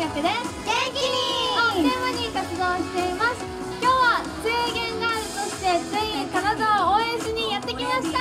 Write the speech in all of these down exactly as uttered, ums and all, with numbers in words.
楽です。元気にをテーマに活動しています。今日は制限ガールとして全員金沢を応援しにやってきました。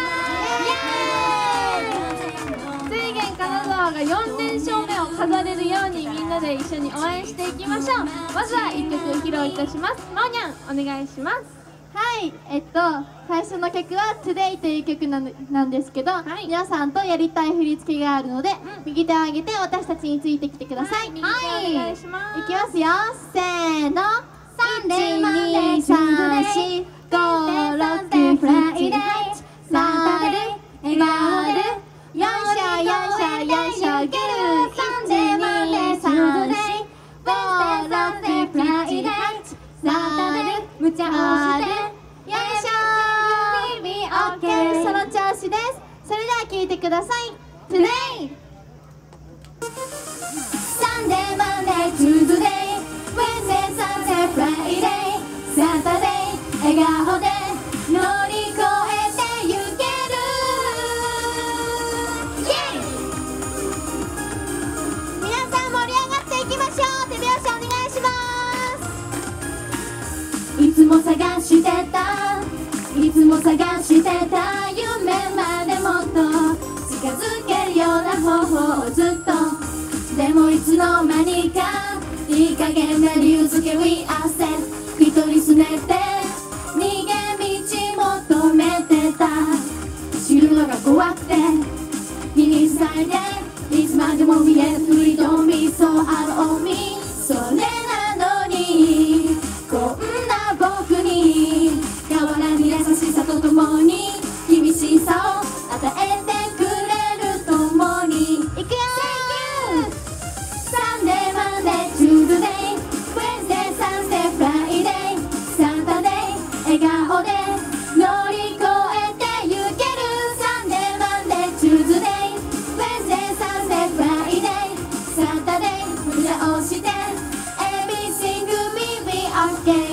制限金沢がよんれんしょうめを飾れるようにみんなで一緒に応援していきましょう。まずはいっきょく披露いたします。まおにゃんお願いします。 はい、えっと最初の曲は「トゥデイ」という曲なのなんですけど、はい、皆さんとやりたい振り付けがあるので、うん、右手を上げて私たちについてきてください。 はい、お願いします。 いきますよ、せーの。いちにさんしごろくフライデーサタデー笑顔でよいしょよいしょよいしょゲルサンデーマンデーサンデーごろくフライデーサタデー無茶をしてよいしょー OK、 その調子です。それでは聴いてください。 Today Sunday Monday Tuesday Wednesday Thursday Friday Saturday 笑顔で乗り越えてゆけるイエイ。皆さん盛り上がっていきましょう。手拍子お願いします。いつも探してたいつも探してた夢までもっと近づけるような方法をずっと。でもいつの間にかいい加減な理由付け We are set 一人すねて逃げ道求めてた。知るのが怖くて気にしないでいつまでも見えるフリードミーそうあるおみそれなのにこんな僕に変わらぬ優しさとともに厳しさを与えてくれるともにいくよ。Sunday Monday Tuesday Wednesday Thursday Friday Saturday 笑顔で乗り越えてゆける Sunday Monday Tuesday Wednesday Thursday Friday Saturday 無駄をして Everything will be okay。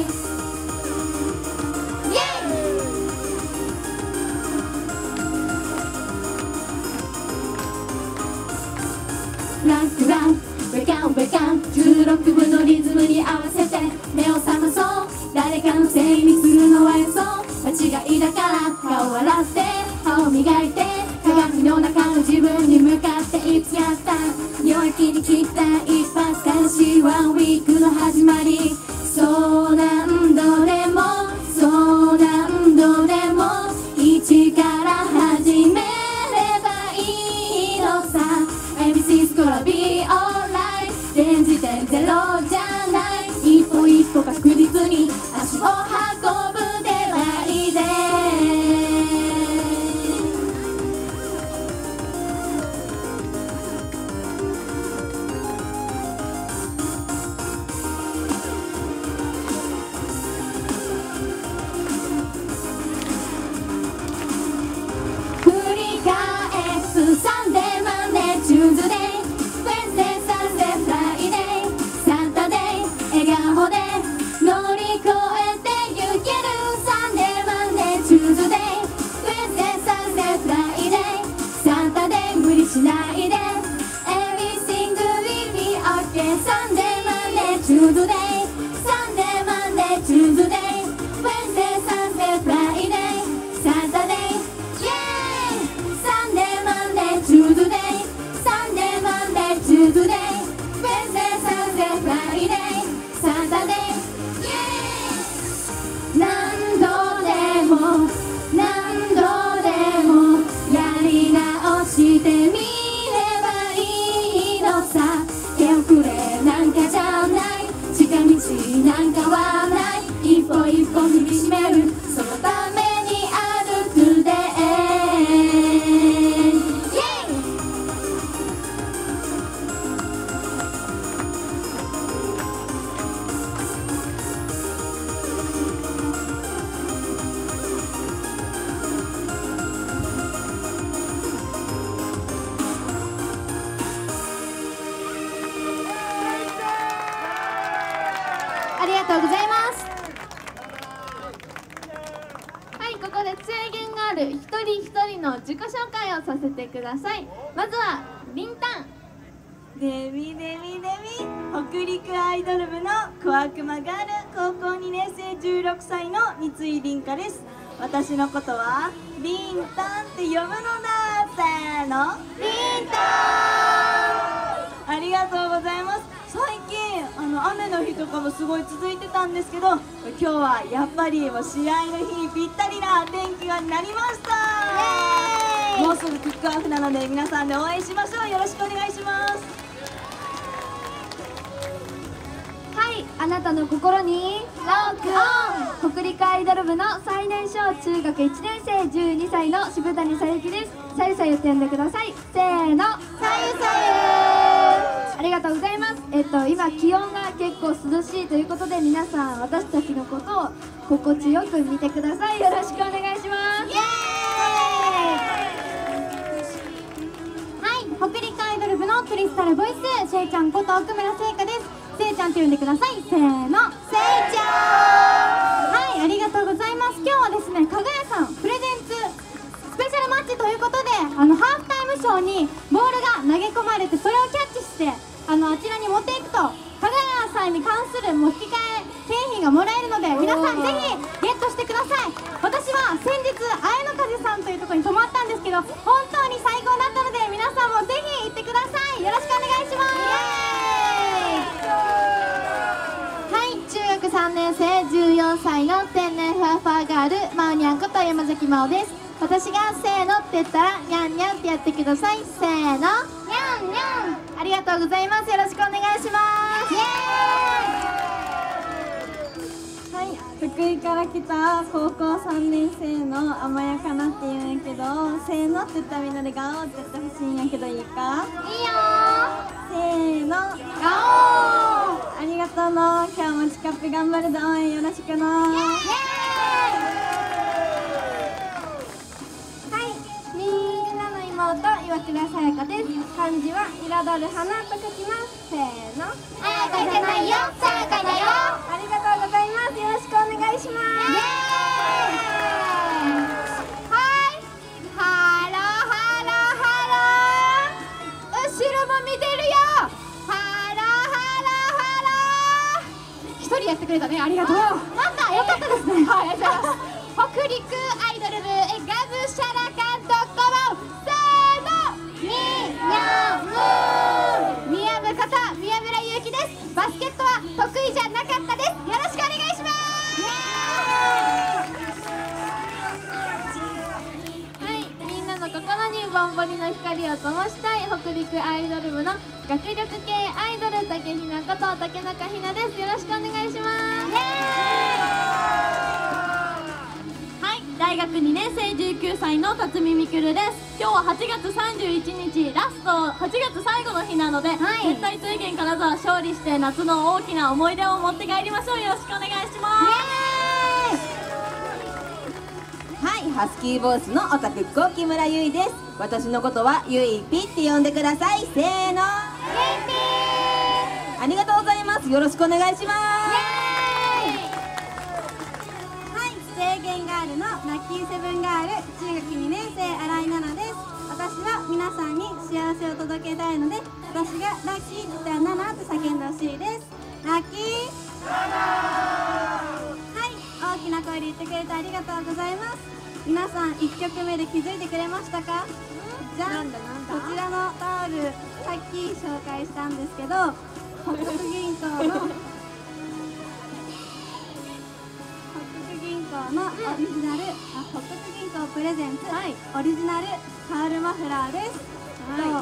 ランクランウェカンウェカンじゅうろくぶのリズムに合わせて目を覚まそう。誰かのせいにするのは嘘間違いだから顔を洗って歯を磨いて鏡の中の自分に向かっていつやった弱気に切った一発楽しいワンウィークの始まり。そう何度でもそう何度でも一から始めればいいのさ。Everything's gonna be alright 現時点ゼロじゃない一歩一歩確実に足を運ぶではいで。繰り返す Sunday Monday Tuesday Wednesday Thursday Friday Saturday 笑顔で乗り越えてゆける Sunday Monday Tuesday Wednesday Thursday Friday Saturday 無理しないで Everything will be okay Sunday Monday Tuesday Sunday Monday Tuesday Wednesday Thursday Friday Saturday Yeah Sunday Monday Tuesday Sunday Monday Tuesday Wednesday Thursday Friday Saturday Yeah 何度でも何度でもやり直してみればいいのさ。手遅れなんかじゃない近道なんかはない一歩一歩踏みしめるそのためにある Todayありがとうございます。 はい、ここで制限がある一人一人の自己紹介をさせてください。まずはリンタン。デミデミデミ北陸アイドル部の小悪魔ガール高校にねん生じゅうろくさいの三井凛香です。私のことはリンタンって呼ぶのだ。せーの、リンタン。ありがとうございます。最近あの雨の日とかもすごい続いてたんですけど、今日はやっぱりもう試合の日にぴったりな天気がなりました。もうすぐキックオフなので皆さんで応援しましょう。よろしくお願いします。 はい、あなたの心にロックオン。北陸アイドル部の最年少中学いちねん生じゅうにさいの渋谷さゆきです。さゆさゆって呼んでください。せーの、さゆさゆ。ありがとうございます。えっと今気温が結構涼しいということで、皆さん私たちのことを心地よく見てください。よろしくお願いします。イエーイ。 はい、北陸アイドル部のクリスタルボイス、せいちゃんこと奥村せいかです。せいちゃんと呼んでください。せーの、せいちゃん。はい、ありがとうございます。今日はですね、かがやさんプレゼンツスペシャルマッチということで、あのハーフタイムショーにボールが投げ込まれて、それをキャッチしてあのあちらに持っていくと、かがやさんに関するもう引き換え景品がもらえるので、皆さんぜひゲットしてください。私は先日綾野風さんというところに泊まったんですけど、本当に最高だったので、皆さんもぜひ行ってください。よろしくお願いします。はい、中学さんねん生じゅうよんさいの天然ふわふわガールまおにゃんこと山崎まおです。私がせーのって言ったらにゃんにゃんってやってください。せーの、にゃんにゃん。ありがとうございます。よろしくお願いします。イエーイ。 はい、福井から来た高校さんねん生の甘やかなって言うんやけど、せーのって言ったらみんなでガオーって言ってほしいんやけど、いいか？ いいよせーの、ガオー。ありがとうの。今日もチカップ頑張るぞ。応援よろしくの。イエーイ。 はい、みんなの妹岩倉さやかです。漢字は彩る花と書きます。せーの、 あやかじゃないよ、さやかだよ。 ありがとうございます。よろしくお願いします。 イエーイ。はい、ハローハローハロー。後ろも見てるよ。ハローハローハロー。 一人やってくれたね、ありがとう。 なんか良かったですね。 はい、ありがとうございます。 北陸アイドル部えガブシャラ監督もせーの、みやむ宮部こと宮村ゆうきです。バスケットは得意じゃなかったです。よろしくお願いします。 はい、みんなの心にぼんぼりの光を灯したい北陸アイドル部の学力系アイドル竹ひなこと竹中ひなです。よろしくお願いします。 はい、大学にねん生じゅうきゅうさいの辰巳みくるです。今日ははちがつさんじゅういちにちラスト、はちがつ最後の日なので、 はい絶対水源金沢勝利して夏の大きな思い出を持って帰りましょう。よろしくお願いします。はい、ハスキーボイスのオタクっ子木村ゆいです。私のことはゆいぴって呼んでください。せーの、ありがとうございます。よろしくお願いします。 はい、制限ガールのラッキーセブンガール中学にねん生新井奈々です。私は皆さんに幸せを届けたいので、私がラッキーって言ったらナナって叫んでほしいです。ラッキーはい、大きな声で言ってくれてありがとうございます。皆さんいっきょくめで気づいてくれましたか？じゃん、こちらのタオルさっき紹介したんですけど、北国銀行の北国銀行のオリジナル、あ、北国銀行プレゼンツ、 はい、 オリジナルタオルマフラーです。 は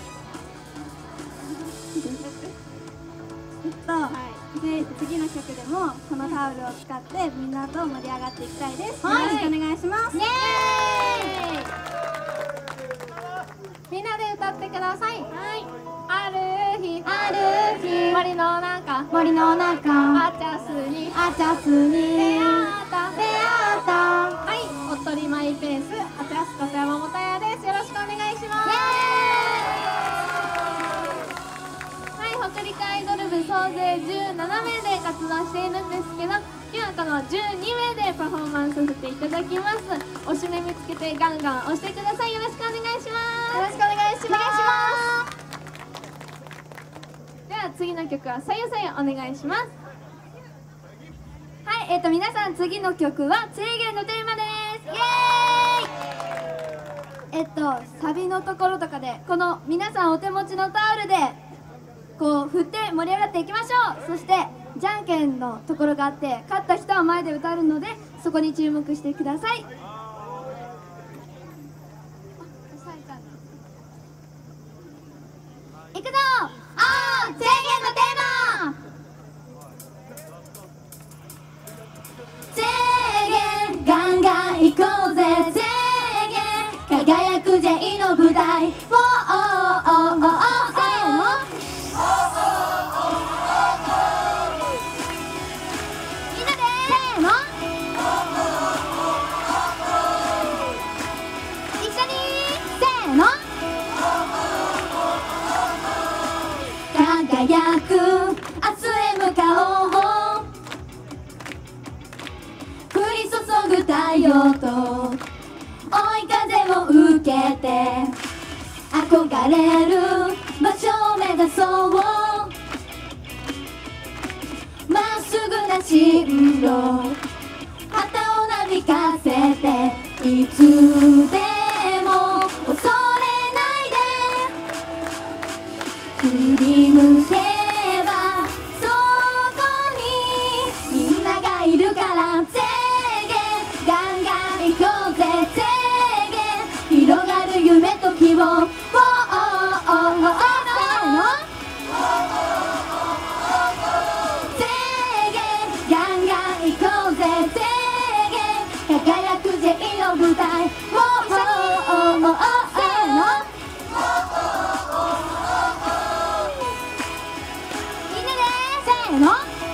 えっと、で次の曲でもこのタオルを使ってみんなと盛り上がっていきたいです。 はいよろしくお願いします。 イエみんなで歌ってください。はい、ある日ある日森の中森の中アチャスにアチャスに出会った出会ったはい、おっとりマイペースアチャスこと山本屋です。よろしくお願いします。はい、北陸アイドル部総勢じゅうななめいで活動しているんですけど、今日はこのじゅうにめいでパフォーマンスさせていただきます。おしめ見つけてガンガン押してください。よろしくお願いします。 よろしくお願いします。 ではあ次の曲はさゆさゆお願いします。 はい、えっと皆さん次の曲は制限のテーマです。イエーイ。えっとサビのところとかでこの皆さんお手持ちのタオルでこう振って盛り上がっていきましょう。そしてじゃんけんのところがあって勝った人は前で歌うのでそこに注目してください。いくぞー、制限のテーマ制限ガンガン行こうぜ制限輝く J の舞台をせーのみんなでせーの一緒にせーの輝く明日へ向かおう降り注ぐ太陽と追い風を受けて憧れる場所を目指そうまっすぐな進路旗をなびかせていつでも恐れないで振り向けばそこにみんながいるから制限ガンガン行こうぜ制限広がる夢と希望制限ガンガン行こうぜ制限輝く J の舞台せーのみんなでせーのもっ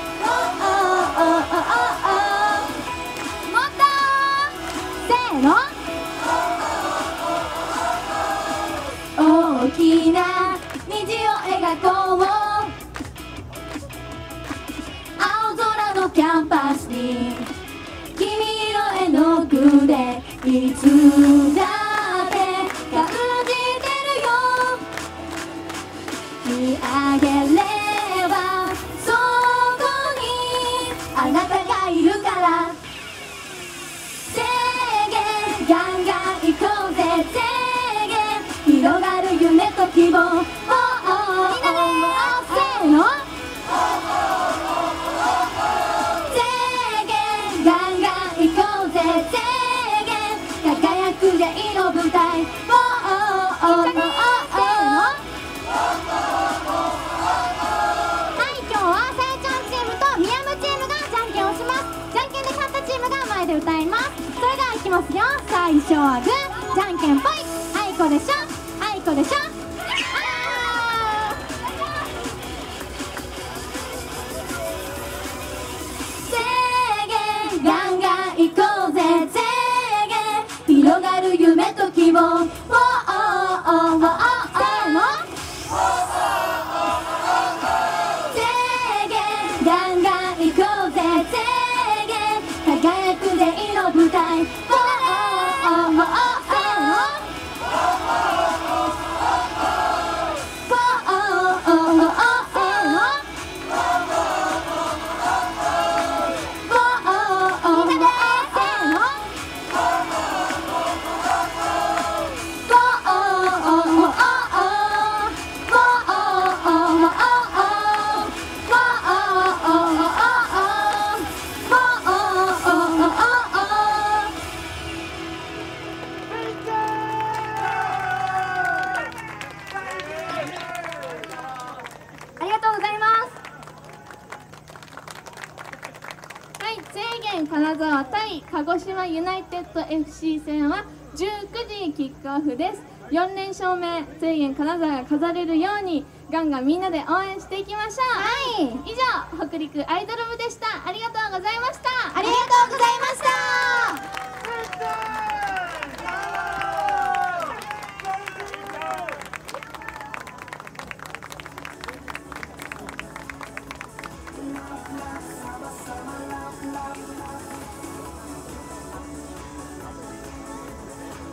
とせーの大きな虹を描こう青空のキャンパスに君色絵の具でいつだって感じてるよ見上げればそこにあなたがいるから制限ガンガン行こうぜ制限広がる夢と希望みんなでせーの制限ガンガン行こうぜ制限輝く J の舞台一緒にせーのはい今日はさやちゃんチームとみやむチームがじゃんけんをしますじゃんけんで勝ったチームが前で歌いますそれではいきますよ最初はグーじゃんけんぽいあいこでしょあいこでしょ制限ガンガン行こうぜ制限広がる夢と希望せーの制限ガンガン行こうぜ制限輝く J の舞台せーのありがとうございます。 はい、制限金沢対鹿児島ユナイテッド エフシー 戦はじゅうくじキックオフです。よん連勝目、制限金沢が飾れるようにガンガンみんなで応援していきましょう。はい、以上北陸アイドル部でした。ありがとうございました。 ありがとうございました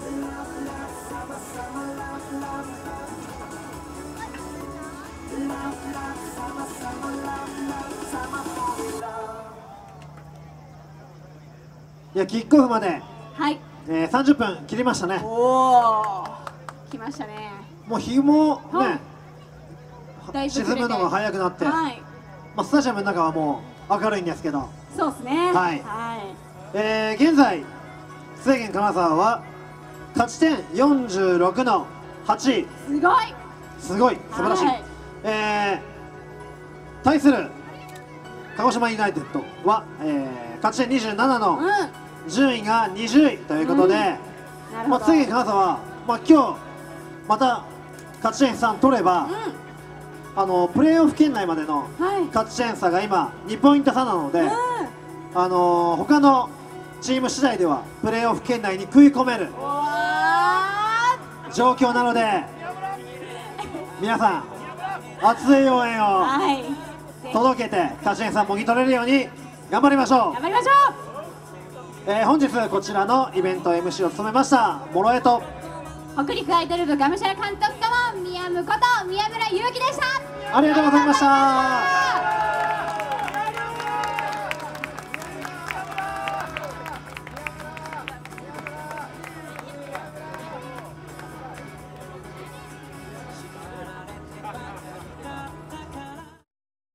「 いやキックオフまで、 はい、 えー、さんじゅっぷん切りましたね。 おお来ましたね。 もう日もね、 はいだいぶ沈むのが早くなって、 はい、 まあ、スタジアムの中はもう明るいんですけど、 そうですね。 はいはい、 えー、現在制限金沢は勝ち点よんじゅうろくのはちい、 すごいすごい素晴らしい、 はい、 えー、対する鹿児島ユナイテッドは、えー、勝ち点にじゅうななのうん、 順位がにじゅういということで、 なるまあ、 ほど。 制限金沢は、まあ、今日また勝ち点さん取れば、 うあのプレーオフ圏内までのん、はい、 勝ち点差が今にポイント差なので、 うん、 あのー他のチーム次第ではプレーオフ圏内に食い込めるおわ状況なので、皆さん熱い応援ー、 をはい、 届けて勝ち点さんもぎ取れるように頑張りましょう。 頑張りましょえー本日こちらのイベント エムシー を務めました諸江と、 北陸アイドル部がむしゃら監督とも宮武こと宮村勇輝でした。 ありがとうございました。